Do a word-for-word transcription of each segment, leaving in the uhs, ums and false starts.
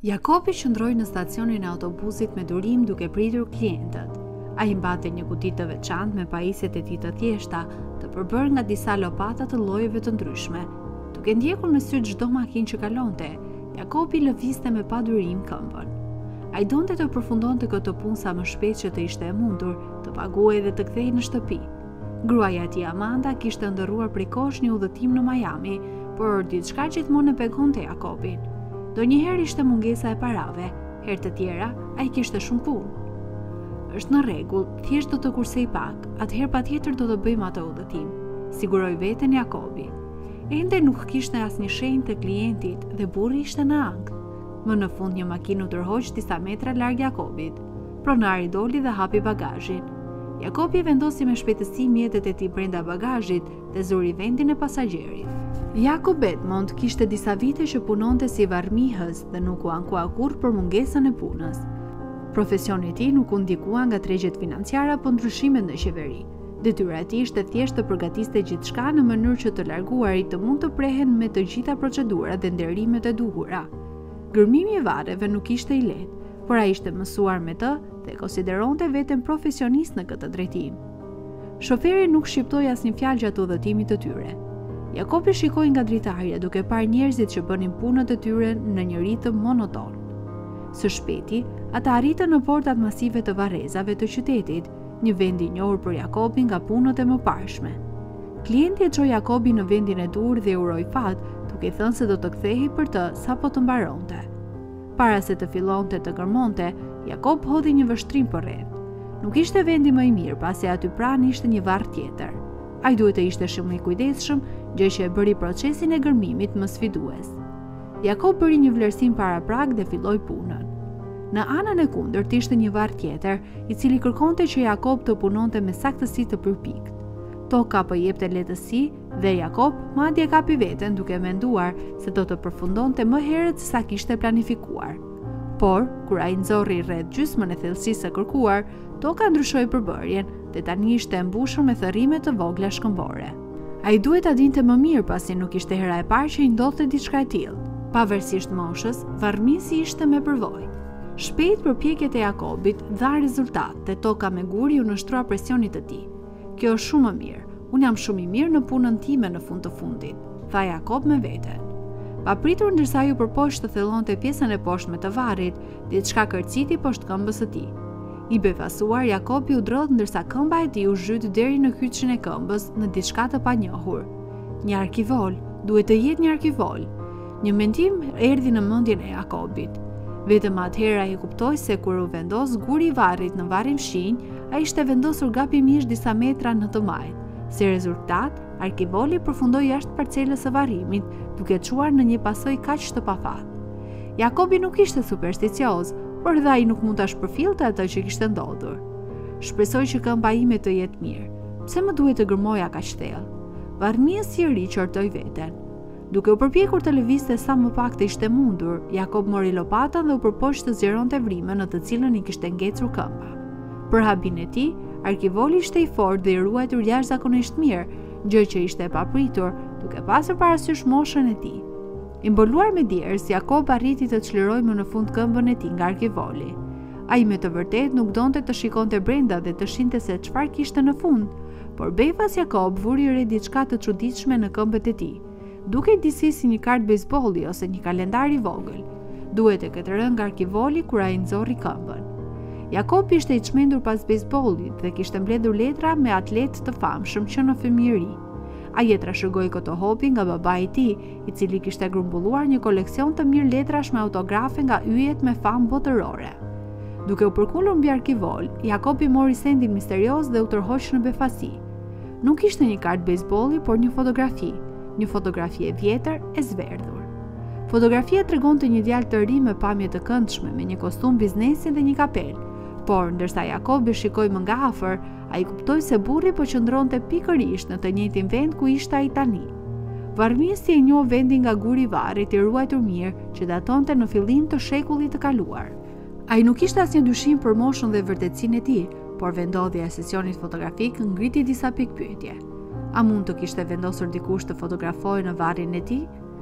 Jakobi qëndroi në stacionin e autobusit me durim duke pritur klientët. Ai mbante një kuti të veçantë me pajisjet e tij të thjeshta, të përbërë nga disa lopata të llojeve të ndryshme. Duke ndjekur me sy çdo makinë që kalonte, Jakobi lëvizte me padurim këmbën. Ai donte të përfundonte këtë punë sa më shpejt që të ishte e mundur, të paguajë dhe të kthehej në shtëpi. Gruaja e tij Amanda kishte ndërruar prej kohësh një udhëtim në Miami, por diçka gjithmonë e pegonte Jakobin. Donjëherë ishte mungesa e parave, herë të tjera ai kishte shumë punë. Është në rregull, thjesht do të kursej pak, atëherë patjetër do të bëjmë atë udhëtim, siguroi veten Jakobi. Ende nuk kishte asnjë shenjë të klientit dhe burri ishte në ankth. Më në fund një makinë u tërhoq disa metra larg Jakobit. Pronari doli dhe hapi bagazhin. Jakobi vendosi me shpejtësi mjetet e tij brenda bagazhit dhe zuri vendin e pasagjerit. Jakob Edmond kishte disa vite që punonte si varmihës dhe nuk u ankua kurrë për mungesën e punës. Profesioni i tij nuk u ndikua nga tregjet financiare apo ndryshimet në qeveri. Detyra e tij ishte thjesht të përgatiste gjithçka në mënyrë që të larguarit të mund të prehen me të gjitha procedurat dhe nderimet e duhura. Gërmimi i varreve nuk ishte i lehtë, por ai ishte mësuar me të dhe konsideronte veten profesionist në këtë drejtim. Shoferi nuk shqiptoi asnjë fjalë gjatë udhëtimit të tyre. Jakobi shikoi nga dritarja duke parë njerëzit që bënin punët e tyre në një ritëm monoton. Së shpejti, ata arritën në portat masive të varrezave të qytetit, një vend i njohur për Jakobin nga punët e mëparshme. Klienti e çoi Jakobin në vendin e dur dhe uroi fat, duke thënë se do të kthehej për të sapo të mbaronte. Para se të fillonte të gërmonte, Jakob hodhi një vështrim përreth. Nuk ishte vendi më i mirë, pasi aty pranë ishte një varr tjetër. Ai duhet të ishte shumë i kujdesshëm, gjë që e bëri procesin e gërmimit më sfidues. Jakob bëri një vlerësim para prag dhe filloi punën. Në anën e kundërt ishte një varr tjetër, i cili kërkonte që Jakob të punonte me saktësi të përpikt. Toka po jepte lehtësi dhe Jakob madje kapi veten duke menduar se do të përfundonte më herët se sa kishte planifikuar. Por, kur ai nxorri rreth gjysmën e thellësisë së kërkuar, toka ndryshoi përbërjen dhe tani ishte e mbushur me thërrime të vogla shkëmbore. Ai duhet ta dinte më mirë pasi nuk ishte hera e parë që i ndodhte diçka e tillë. Pavarësisht moshës, varrmisi ishte me përvojë. Shpejt përpjekjet e Jakobit dha rezultat dhe toka me guri u nështrua presionit të tij. Kjo është shumë më mirë. Unë jam shumë i mirë në punën time në fund të fundit, tha Jakob me veten. Pa pritur ndërsa ju përpoq të thellonte pjesën e poshtme të varrit, diçka kërciti poshtë këmbës së tij. I befasuar, Jakobi u drodh ndërsa këmba e tij u zhyt deri në kyçin e këmbës në diçka të panjohur. Një arkivol, duhet të jetë një arkivol. Një mendim erdhi në mendjen e Jakobit. Vetëm atëherë ai kuptoi se kur u vendos guri i varrit në varrin fshinj, ai ishte vendosur gabimisht disa metra në të majt. Si rezultat, arkivoli përfundoi jashtë parcelës së varrimit, duke çuar në një pasojë kaq të pafat. Jakobi nuk ishte supersticioz, por dhe ai nuk mund ta shpërfillte atë që kishte ndodhur. Shpresoj që këmba ime të jetë mirë. Pse më duhet të gërmoja kaq thellë? Varrmiesi i ri qortoi veten. Duke u përpjekur të lëvizte sa më pak të ishte mundur, Jakob mori lopatën dhe u përpoq të zgjeronte vrimën në të cilën i kishte ngecur këmba. Për habin e tij, arkivoli ishte i fortë dhe i ruajtur jashtëzakonisht mirë, gjë që ishte e papritur, duke pasur parasysh moshën e tij. I mbuluar me djerës, Jakob arriti të çlirojë më në fund këmbën e tij nga arkivoli. Ai me të vërtetë nuk donte të shikonte brenda dhe të shinte se çfarë kishte në fund, por befas Jakob vuri re diçka të çuditshme në këmbët e tij. Duke disi si një kartë bejsbolli ose një kalendar i vogël. Duhet e këtë rënë nga arkivoli kur ai nxorri këmbën. Jakob ishte i çmendur pas bejsbollit dhe kishte mbledhur letra me atletë të famshëm që në fëmijëri. Ai e trashëgoi këtë hobi nga babai i tij, i cili kishte grumbulluar një koleksion të mirë letrash me autografe nga yjet me famë botërore. Duke u përkullur mbi arkivol, Jakobi mori sendin misterioz dhe u tërhoq në befasi. Nuk ishte një kartë bejsbolli, por një fotografi, një fotografi e vjetër e zverdhur. Fotografia tregonte një djalë të ri me pamje të këndshme, me një kostum biznesi dhe një kapel. Por ndërsa Jakobi shikoi më nga afër, ai kuptoi se burri po qëndronte pikërisht në të njëjtin vend ku ishte ai tani. Varrmiesi e njoh vendin nga guri i varrit i ruajtur mirë që datonte në fillim të shekullit të kaluar. Ai nuk kishte asnjë dyshim për moshën dhe vërtetësinë e tij, por vendodhja e sesionit fotografik ngriti disa pikpyetje. A mund të kishte vendosur dikush të fotografohej në varrin e tij?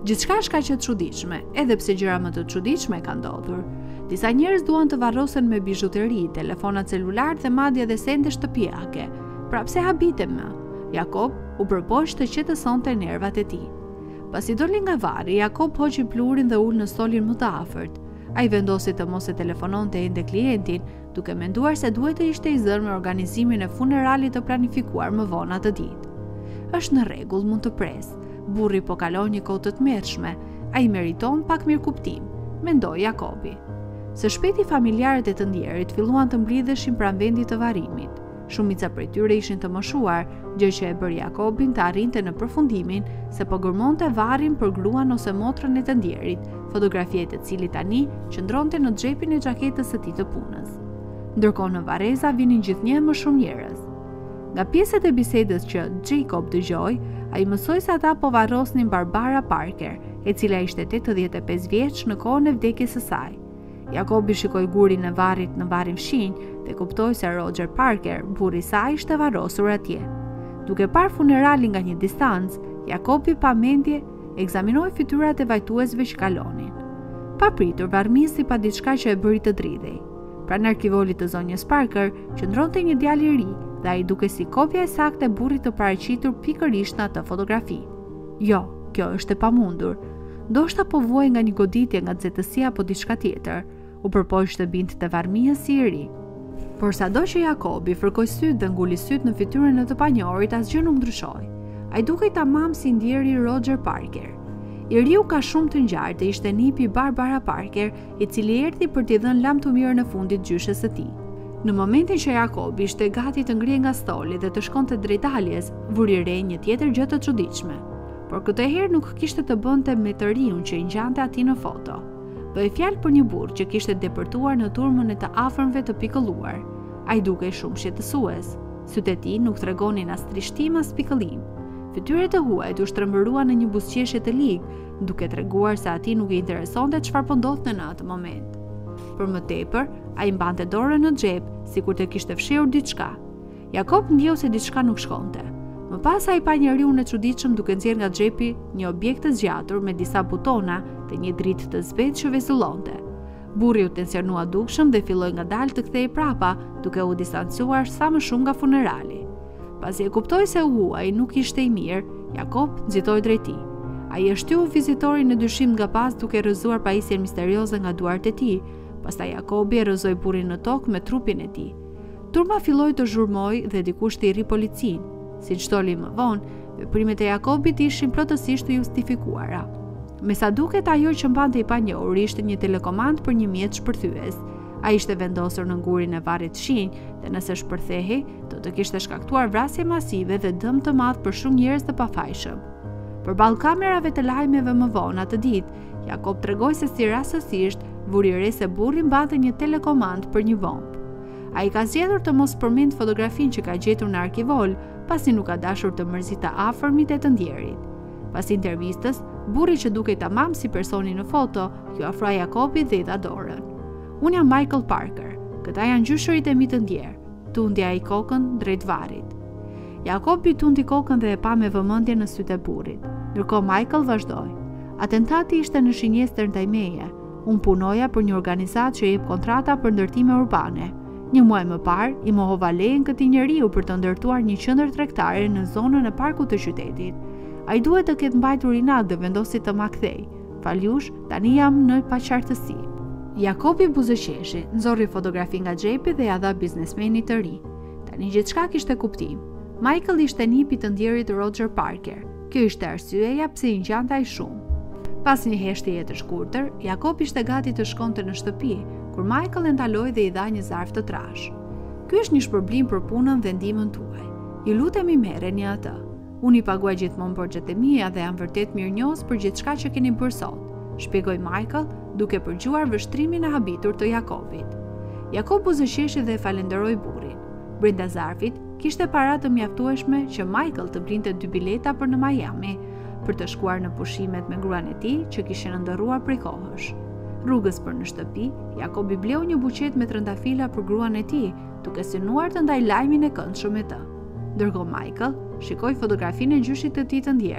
Gjithçka është kaq e çuditshme, edhe pse gjëra më të çuditshme kanë ndodhur. Disa njerëz duan të varrosen me bizhuteri, telefona celular dhe madje edhe sende shtëpiake. Pra pse habitem më? Jakob u përpoq të qetësonte nervat e tij. Pasi doli nga varri, Jakob hoqi pluhurin dhe ul në stolin më të afërt. Ai vendosi të mos e telefononte ende klientin, duke menduar se duhet të ishte i zënë me organizimin e funeralit të planifikuar më vonë atë ditë. Është në rregull, mund të pres. Burri po kalon një kohë të tmerrshme, ai meriton pak mirëkuptim, mendoi Jakobi. Së shpejti familjarët e të ndjerit filluan të mblidheshin pranë vendit të varrimit. Shumica prej tyre ishin të moshuar, gjë që e bëri Jakobin të arrinte në përfundimin se po gërmonte varrin për gruan ose motrën e të ndjerit, fotografia e të cilit tani qëndronte në xhepin e xhaketës së tij të punës. Ndërkohë në Vareza vinin gjithnjë më shumë njerëz. Nga pjesët e bisedës që Jacob dëgjoi, ai mësoi se ata po varrosnin Barbara Parker, e cila ishte tetëdhjetë e pesë vjeç në kohën e vdekjes së saj. Jakobi shikoi gurin e varrit në varrin fshinj dhe kuptoi se Roger Parker, burri i saj, ishte varrosur atje. Duke parë funeralin nga një distancë, Jakobi pa mendje ekzaminoi fytyrat e vajtuesve që kalonin. Papritur, varrmisi pa diçka që e bëri të dridhej. Pranë arkivolit të zonjës Parker qëndronte një djalë i ri dhe ai duke si kopja e saktë e burrit të paraqitur pikërisht në atë fotografi. Jo, kjo është e pamundur. Ndoshta po vuaj nga një goditje nga nxehtësia apo diçka tjetër. U përpoq të binte te varrmiesi i ri. Por sado që Jakobi fërkoi syt dhe nguli syt në fytyrën e të panjohurit, asgjë nuk ndryshoi. Ai dukej tamam si ndjeri Roger Parker. I riu ka shumë të ngjartë dhe ishte nipi Barbara Parker, i cili erdhi për t'i dhënë lam të mirë në fundit gjyshes së tij. Në momentin që Jakobi ishte gati të ngrihej nga stoli dhe të shkonte drejt daljes, vuri re një tjetër gjë të çuditshme. Por këtë herë nuk kishte të bënte me të riun që i ngjante atij në foto. Bëhej fjalë për një burr që kishte depërtuar në turmën e të afërmve të pikëlluar. Ai dukej shumë shqetësues. Sytë e tij nuk tregonin as trishtim as pikëllim. Fytyrat e huajt u shtrembëruan në një buzëqeshje të ligë, duke treguar se atij nuk i interesonte çfarë po ndodhte në atë moment. Për më tepër, ai mbante dorën në xhep, sikur të kishte fshirë diçka. Jakob ndjeu se diçka nuk shkonte. Më pas ai pa njeriun e çuditshëm duke nxjerrë nga xhepi një objekt të zgjatur me disa butona dhe një dritë të zbetë që vezullonte. Burri u tensionua dukshëm dhe filloi ngadalë të kthehej prapa, duke u distancuar sa më shumë nga funerali. Pasi e kuptoi se u huaj nuk ishte i mirë, Jakob nxitoi drejt tij. Ai e shtyu vizitorin në dyshim nga pas duke rrëzuar pajisjen misterioze nga duart e tij. Pastaj Jakobi e rrëzoi burrin në tokë me trupin e tij. Turma filloi të zhurmoi dhe dikush të irri policinë. Siç doli më vonë, veprimet e Jakobit ishin plotësisht të justifikuara. Me sa duket, ajo që mbante i panjohur ishte një telekomand për një mjet shpërthyes. Ai ishte vendosur në ngurin e varrit shinj dhe nëse shpërthehej, do të kishte shkaktuar vrasje masive dhe dëm të madh për shumë njerëz të pafajshëm. Përballë kamerave të lajmeve më vonë atë ditë, Jakob tregoi se si rastësisht vuri re se burri mbante një telekomand për një bombë. Ai ka zgjedhur të mos përmend fotografinë që ka gjetur në arkivol, pasi nuk ka dashur të mërzita afërmit e të ndjerit. Pas intervistës, burri që dukej tamam si personi në foto, ju afroi Jakobit dhe i dha dorën. Unë jam Michael Parker, këta janë gjyshërit e mi të ndjerë, tundi ai kokën drejt varrit. Jakobi tundi kokën dhe e pa me vëmendje në sytë e burrit. Ndërkohë Michael vazhdoi. Atentati ishte në shinjestër ndaj meje. Unë punoja për një organizatë që jep kontrata për ndërtime urbane. Një muaj më parë, i mohova lejen këtij njeriu për të ndërtuar një qendër tregtare në zonën e parkut të qytetit. Ai duhet të ketë mbajtur inat dhe vendosi të ma kthej. Faljush, tani jam në paqartësi. Jakobi buzëqeshi, nxorri fotografi nga xhepi dhe ja dha biznesmenit të ri. Tani gjithçka kishte kuptim. Michael ishte nipi të ndjerit Roger Parker. Kjo ishte arsyeja pse i ngjante ai shumë. Pas një heshtjeje të shkurtër, Jakob ishte gati të shkonte në shtëpi, kur Michael e ndaloi dhe i dha një zarf të trash. Ky është një shpërblim për punën dhe ndihmën tuaj. Ju lutemi merreni atë. Unë i paguaj gjithmonë borxhet e mia dhe jam vërtet mirënjohës për gjithçka që keni bërë sot, shpjegoi Michael, duke përgjuar vështrimin e habitur të Jakobit. Jakob buzëqeshi dhe e falenderoi burrin. Brenda zarfit kishte para të mjaftueshme që Michael të blinte dy bileta për në Miami, për të shkuar në pushimet me gruan e tij që kishin ndërruar prej kohësh. Rrugës për në shtëpi, Jakobi bleu një buqet me trëndafila për gruan e tij, duke synuar të ndaj lajmin e këndshëm me të. Ndërkohë Michael shikoi fotografinë e gjyshit të tij të ndjer,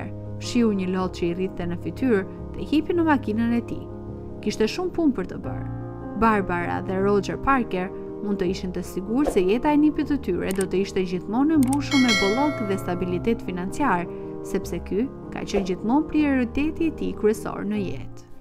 shiu një lot që i rritte në fytyrë dhe hipi në makinën e tij. Kishte shumë punë për të bërë. Barbara dhe Roger Parker mund të ishin të sigurt se jeta e nipit të tyre do të ishte gjithmonë e mbushur me bollok dhe stabilitet financiar, sepse ky ka qenë gjithmonë prioriteti i tij kryesor në jetë.